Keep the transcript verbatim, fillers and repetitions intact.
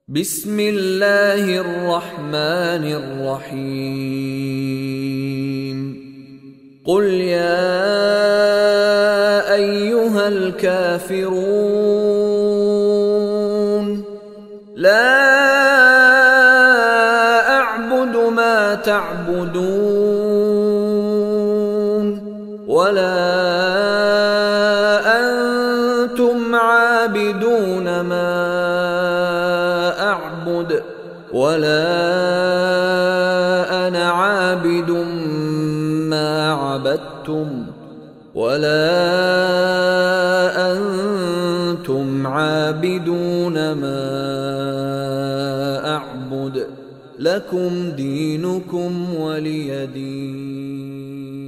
بسم الله الرحمن الرحيم قل يا أيها الكافرون لا أعبد ما تعبدون ولا أنتم عابدون ما أعبد ولا أنا عابد ما عبدتم ولا أنتم عابدون ما أعبد لكم دينكم ولي دين.